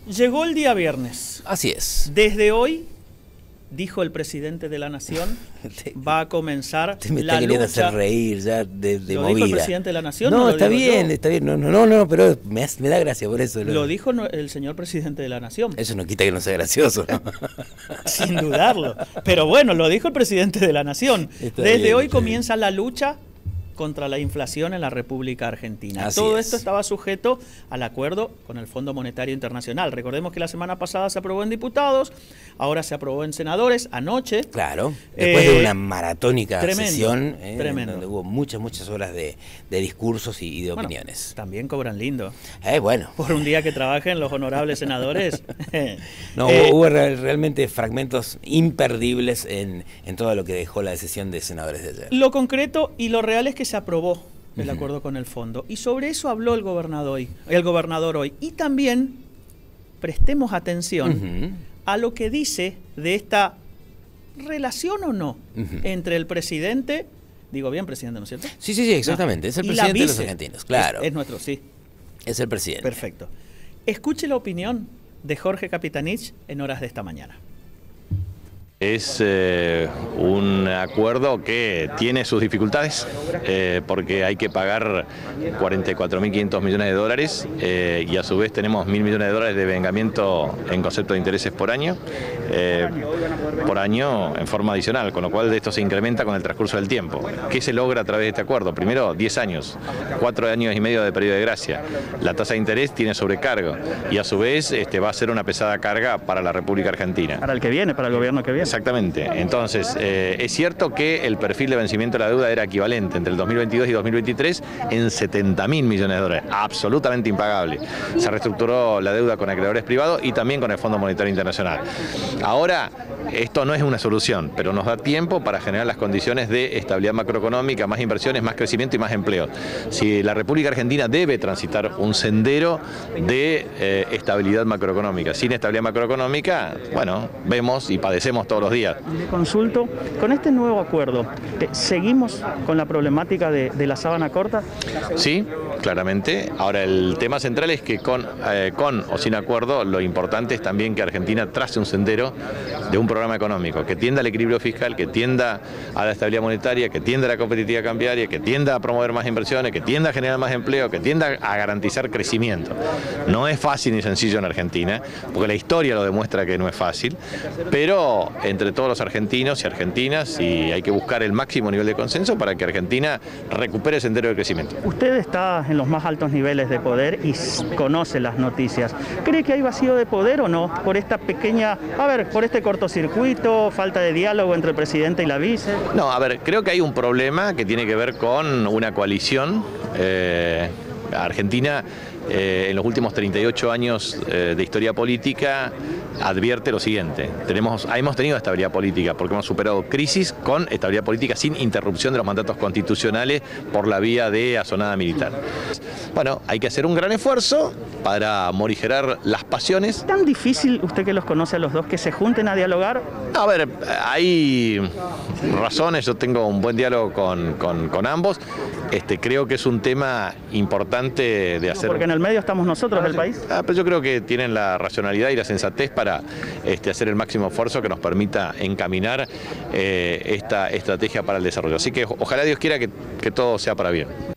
Llegó el día viernes. Así es. Desde hoy, dijo el presidente de la Nación, va a comenzar Te me la está queriendo lucha. hacer reír ya de ¿Lo movida. dijo el presidente de la Nación? No, ¿O lo está digo bien, yo? está bien. No, pero me da gracia por eso. Lo dijo el señor presidente de la Nación. Eso no quita que no sea gracioso, ¿no? Sin dudarlo. Pero bueno, lo dijo el presidente de la Nación. Está Desde bien, hoy está comienza la lucha contra la inflación en la República Argentina. Así Todo es. esto estaba sujeto al acuerdo con el Fondo Monetario Internacional. Recordemos que la semana pasada se aprobó en diputados, ahora se aprobó en senadores, anoche. Claro, después de una maratónica tremendo, sesión, tremendo. donde hubo muchas horas de discursos y de opiniones. También cobran lindo. Bueno. Por un día que trabajen los honorables senadores. No, hubo realmente fragmentos imperdibles en todo lo que dejó la sesión de senadores de ayer. Lo concreto y lo real es que se aprobó el acuerdo con el fondo. Y sobre eso habló el gobernador hoy. Y también prestemos atención a lo que dice de esta relación o no entre el presidente, digo bien presidente, ¿no es cierto? Sí, exactamente. Es el y la presidente de los vice. argentinos, claro. Es nuestro, sí. Es el presidente. Perfecto. Escuche la opinión de Jorge Capitanich en horas de esta mañana. Es un acuerdo que tiene sus dificultades porque hay que pagar 44.500 millones de dólares y a su vez tenemos 1.000 millones de dólares de vengamiento en concepto de intereses por año en forma adicional, con lo cual esto se incrementa con el transcurso del tiempo. ¿Qué se logra a través de este acuerdo? Primero, 10 años, 4 años y medio de periodo de gracia. La tasa de interés tiene sobrecargo y a su vez va a ser una pesada carga para la República Argentina. Para el que viene, para el gobierno que viene. Exactamente. Entonces, es cierto que el perfil de vencimiento de la deuda era equivalente entre el 2022 y 2023 en 70.000 millones de dólares. Absolutamente impagable. Se reestructuró la deuda con acreedores privados y también con el Fondo Monetario Internacional. Ahora, esto no es una solución, pero nos da tiempo para generar las condiciones de estabilidad macroeconómica, más inversiones, más crecimiento y más empleo. Si la República Argentina debe transitar un sendero de estabilidad macroeconómica. Sin estabilidad macroeconómica, bueno, vemos y padecemos todos los días. Le consulto, con este nuevo acuerdo, ¿seguimos con la problemática de la sábana corta? Sí, claramente. Ahora, el tema central es que con o sin acuerdo, lo importante es también que Argentina trace un sendero de un programa económico que tienda al equilibrio fiscal, que tienda a la estabilidad monetaria, que tienda a la competitividad cambiaria, que tienda a promover más inversiones, que tienda a generar más empleo, que tienda a garantizar crecimiento. No es fácil ni sencillo en Argentina, porque la historia lo demuestra que no es fácil, pero entre todos los argentinos y argentinas y hay que buscar el máximo nivel de consenso para que Argentina recupere el sendero de crecimiento. Usted está en los más altos niveles de poder y conoce las noticias. ¿Cree que hay vacío de poder o no? Por esta pequeña, por este cortocircuito, falta de diálogo entre el presidente y la vice. No, creo que hay un problema que tiene que ver con una coalición. Argentina en los últimos 38 años de historia política advierte lo siguiente: hemos tenido estabilidad política porque hemos superado crisis con estabilidad política sin interrupción de los mandatos constitucionales por la vía de asonada militar. Bueno, hay que hacer un gran esfuerzo para morigerar las pasiones. ¿Es tan difícil, usted que los conoce a los dos, que se junten a dialogar? Hay razones, yo tengo un buen diálogo con ambos. Creo que es un tema importante de hacer. Porque en el medio estamos nosotros del país. Pero yo creo que tienen la racionalidad y la sensatez para hacer el máximo esfuerzo que nos permita encaminar esta estrategia para el desarrollo. Así que ojalá Dios quiera que todo sea para bien.